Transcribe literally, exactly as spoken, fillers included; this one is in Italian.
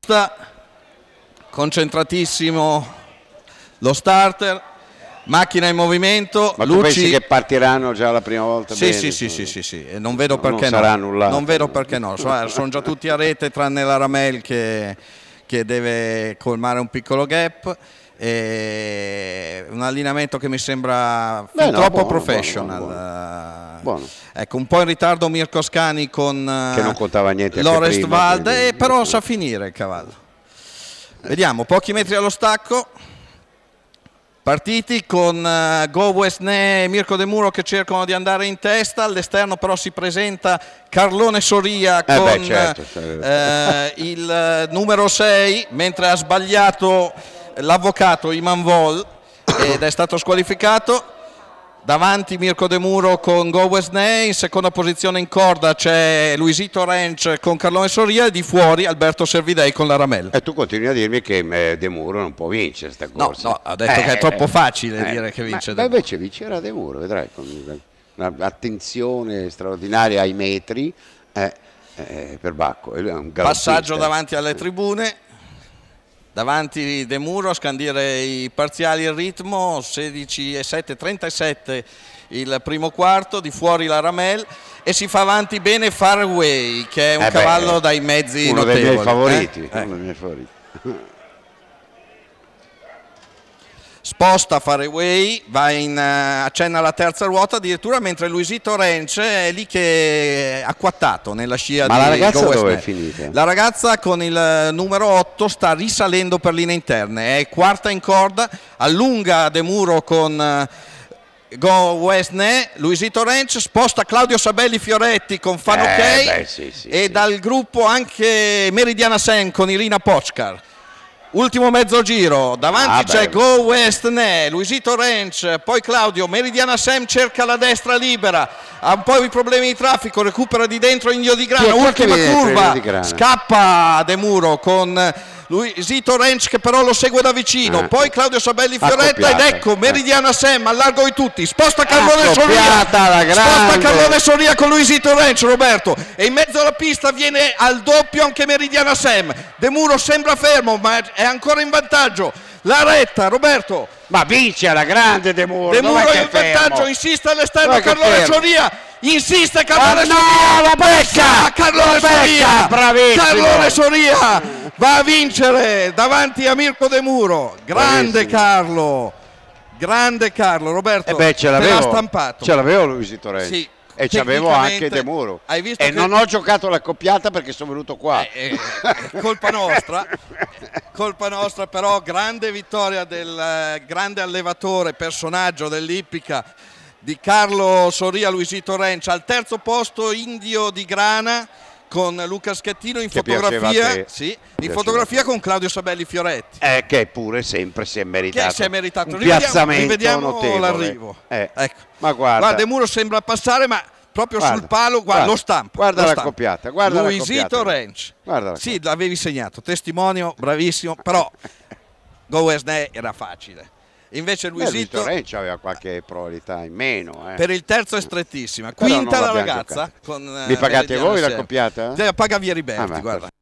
concentratissimo lo starter, macchina in movimento. Ma tu Lucci... pensi che partiranno già la prima volta? Sì, bene, sì, sì, sì, sì, sì, e non vedo perché non sarà no. annullato. Non vedo perché no, sono già tutti a rete tranne la Ramel che, che deve colmare un piccolo gap. E un allineamento che mi sembra Beh, no, troppo buono, professional. buono, buono, buono. Ecco, un po' in ritardo Mirko Scani con che non contava niente Lorest prima, Valde, quindi... e però sa finire il cavallo. Vediamo, pochi metri allo stacco, partiti con uh, Go West Ne e Mirko De Muro che cercano di andare in testa. All'esterno però si presenta Carlone Soria eh con beh, certo, certo. Uh, il uh, numero sei, mentre ha sbagliato l'avvocato Iman Vol ed è stato squalificato. Davanti Mirko De Muro con Go West Ne, in seconda posizione in corda c'è Luisito Ranch con Carlone Soria e di fuori Alberto Servidei con la Ramel. E tu continui a dirmi che eh, De Muro non può vincere sta corsa. No, no, ha detto eh, che è troppo facile eh, dire che vince ma, De Muro. Ma invece vincerà De Muro, vedrai, con un'attenzione straordinaria ai metri eh, eh, per Bacco. È un passaggio davanti alle tribune. Davanti De Muro a scandire i parziali e il ritmo, sedici e sette, trentasette il primo quarto, di fuori la Ramel e si fa avanti bene Faraway che è un eh cavallo beh, dai mezzi uno notevoli. Dei miei favoriti, eh? uno dei miei favoriti. Sposta Faraway, va in uh, accenna alla terza ruota addirittura, mentre Luisito Ranch è lì che è acquattato nella scia. Ma di la ragazza Go West dove Ne. è finita? La ragazza con il numero otto sta risalendo per linee interne, è quarta in corda, allunga De Muro con uh, Go West Ne. Luisito Ranch sposta Claudio Sabelli Fioretti con Fan eh, Ok beh, sì, sì, e sì. dal gruppo anche Meridiana Sen con Irina Pochkar. Ultimo mezzo giro, davanti ah, c'è Go West Ne, Luisito Ranch, poi Claudio, Meridiana Sam cerca la destra libera, ha un po' di problemi di traffico, recupera di dentro Indio di Grana, ultima curva, scappa De Muro con Luisito Ranch che però lo segue da vicino, eh. poi Claudio Sabelli Fioretta ed ecco Meridiana Sam al largo di tutti, sposta Carlone Soria, sposta Carlone Soria con Luisito Ranch, Roberto, e in mezzo alla pista viene al doppio anche Meridiana Sam. De Muro sembra fermo ma è ancora in vantaggio, la retta Roberto, ma vince alla grande De Muro. De Muro in vantaggio, insiste all'esterno Carlone Soria, insiste Carlone oh, Soria, no, la becca, Carlone la Soria, bravissimo. Carlone Soria va a vincere davanti a Mirko De Muro, grande bravissimo. Carlo, grande Carlo, Roberto, eh beh, ce l'avevo, stampato. Ce l'avevo Luisito Ranch. Sì. E c'avevo anche De Muro hai visto e che... non ho giocato l'accoppiata perché sono venuto qua, eh, eh, colpa nostra colpa nostra però grande vittoria del uh, grande allevatore, personaggio dell'ippica di Carlo Soria Luisito Ranch. Al terzo posto Indio di Grana con Luca Schettino in che fotografia, sì, in fotografia con Claudio Sabelli Fioretti, eh, che pure sempre si è meritato, che si è meritato. un Rivediamo, piazzamento rivediamo notevole l'arrivo, eh. ecco. Ma guarda, guarda, De Muro sembra passare ma proprio guarda, sul palo, guarda, guarda lo stampo, guarda lo la stampo. coppiata, guarda Luisito la Ranch, guarda la sì, l'avevi segnato, testimonio, bravissimo, però Go West Ne era facile. Invece Luisito Ranch aveva qualche probabilità in meno, eh. per il terzo è strettissima. Quinta la ragazza con, mi pagate eh, voi la coppiata? Paga via Riberti, ah, guarda.